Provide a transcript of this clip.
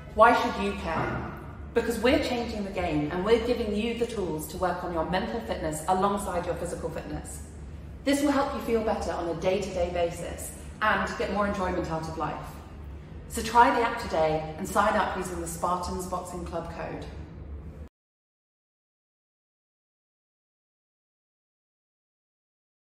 Why should you care? Because we're changing the game and we're giving you the tools to work on your mental fitness alongside your physical fitness. This will help you feel better on a day-to-day basis and get more enjoyment out of life. So try the app today and sign up using the Spartans Boxing Club code.